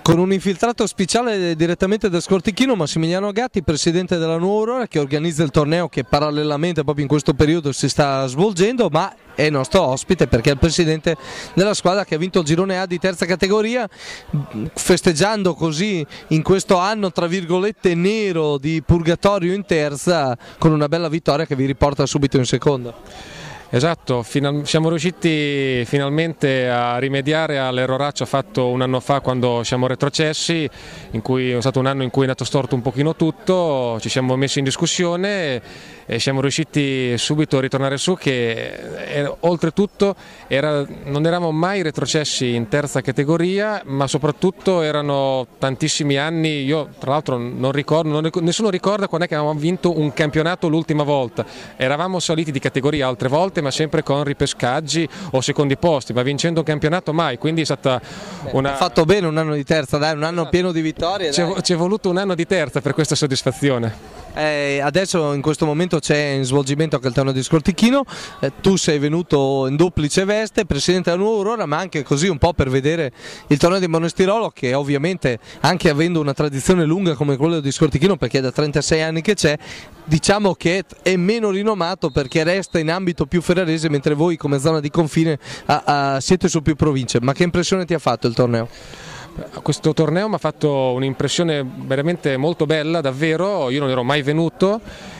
Con un infiltrato speciale direttamente da Scortichino, Massimiliano Gatti, presidente della Nuova Aurora, che organizza il torneo che parallelamente proprio in questo periodo si sta svolgendo, ma è nostro ospite perché è il presidente della squadra che ha vinto il girone A di terza categoria, festeggiando così in questo anno tra virgolette nero di purgatorio in terza con una bella vittoria che vi riporta subito in seconda. Esatto, siamo riusciti finalmente a rimediare all'erroraccio fatto un anno fa quando siamo retrocessi, è stato un anno in cui è andato storto un pochino tutto, ci siamo messi in discussione e siamo riusciti subito a ritornare su che oltretutto non eravamo mai retrocessi in terza categoria, ma soprattutto erano tantissimi anni, io tra l'altro non ricordo, nessuno ricorda quando è che avevamo vinto un campionato l'ultima volta, eravamo saliti di categoria altre volte ma sempre con ripescaggi o secondi posti, ma vincendo un campionato mai, quindi è stata Ha fatto bene un anno di terza, dai, un anno esatto, pieno di vittorie. Ci è voluto un anno di terza per questa soddisfazione. Adesso in questo momento c'è in svolgimento anche il torneo di Scortichino, tu sei venuto in duplice veste, presidente della Nuova Aurora, ma anche così un po' per vedere il torneo di Monestirolo, che ovviamente anche avendo una tradizione lunga come quello di Scortichino, perché è da 36 anni che c'è, diciamo che è meno rinomato perché resta in ambito più ferrarese, mentre voi come zona di confine siete su più province. Ma che impressione ti ha fatto il torneo? Questo torneo mi ha fatto un'impressione veramente molto bella, davvero, io non ero mai venuto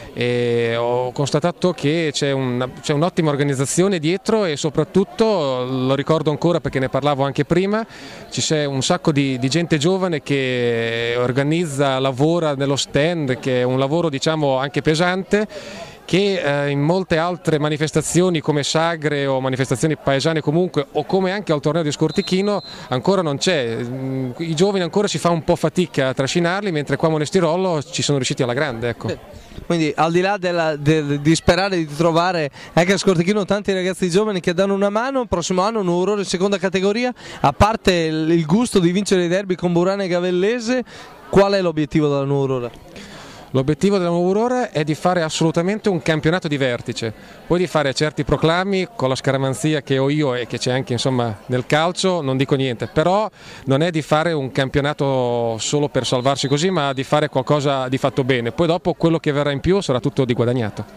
e ho constatato che c'è un'ottima organizzazione dietro e soprattutto, lo ricordo ancora perché ne parlavo anche prima, c'è un sacco di gente giovane che organizza, lavora nello stand, che è un lavoro diciamo anche pesante, che in molte altre manifestazioni come sagre o manifestazioni paesane comunque, o come anche al torneo di Scortichino, ancora non c'è. I giovani ancora si fa un po' fatica a trascinarli, mentre qua a Monestirolo ci sono riusciti alla grande, ecco. Quindi al di là di sperare di trovare anche a Scortichino tanti ragazzi giovani che danno una mano, il prossimo anno un Aurora in seconda categoria, a parte il gusto di vincere i derby con Burana e Gavellese, qual è l'obiettivo della Nuova Aurora? L'obiettivo della Nuova Aurora è di fare assolutamente un campionato di vertice, poi di fare certi proclami con la scaramanzia che ho io e che c'è anche insomma nel calcio, non dico niente, però non è di fare un campionato solo per salvarsi così, ma di fare qualcosa di fatto bene, poi dopo quello che verrà in più sarà tutto di guadagnato.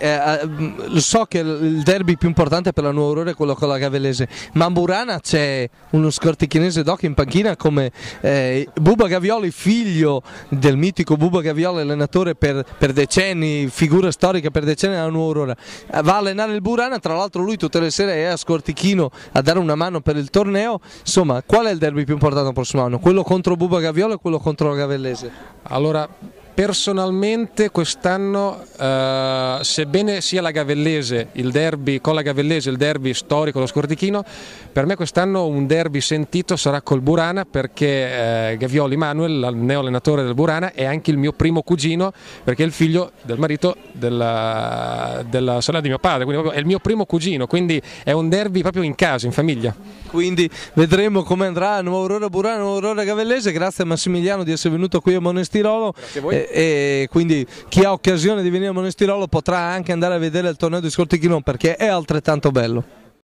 So che il derby più importante per la Nuova Aurora è quello con la Gavellese, ma a Burana c'è uno scortichinese doc in panchina come Bubba Gavioli, figlio del mitico Bubba Gavioli, allenatore per decenni, figura storica per decenni della Nuova Aurora, va a allenare il Burana, tra l'altro lui tutte le sere è a Scortichino a dare una mano per il torneo. Insomma, qual è il derby più importante il prossimo anno? Quello contro Bubba Gavioli o quello contro la Gavellese? Allora, personalmente quest'anno, sebbene sia la Gavellese, il derby con la Gavellese, il derby storico dello Scortichino, per me quest'anno un derby sentito sarà col Burana, perché Gavioli Manuel, il neo allenatore del Burana, è anche il mio primo cugino, perché è il figlio del marito della sorella di mio padre, quindi è il mio primo cugino, quindi è un derby proprio in casa, in famiglia. Quindi vedremo come andrà Nuova Aurora Burana, Nuova Aurora Gavellese. Grazie a Massimiliano di essere venuto qui a Monestirolo. Grazie a voi. E quindi chi ha occasione di venire a Monestirolo potrà anche andare a vedere il torneo di Scortichino perché è altrettanto bello.